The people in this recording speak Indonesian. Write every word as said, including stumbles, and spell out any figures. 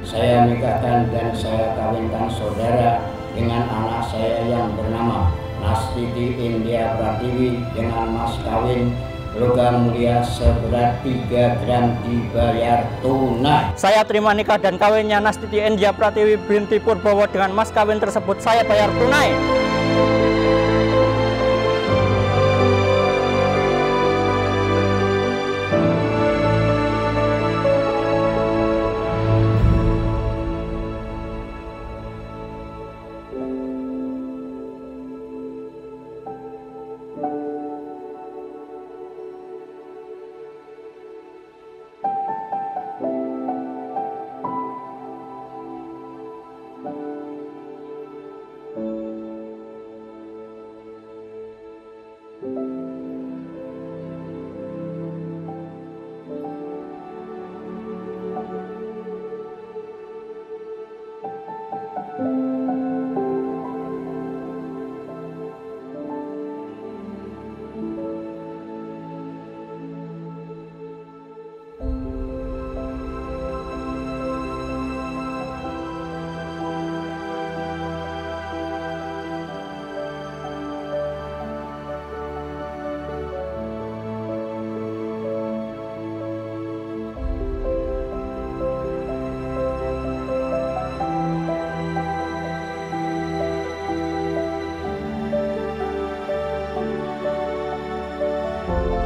saya nikahkan dan saya kawinkan saudara dengan anak saya yang bernama Nastiti India Pratiwi dengan mas kawin logam mulia seberat tiga gram dibayar tunai. Saya terima nikah dan kawinnya Nastiti India Pratiwi binti Purbowo dengan mas kawin tersebut saya bayar tunai. Thank you.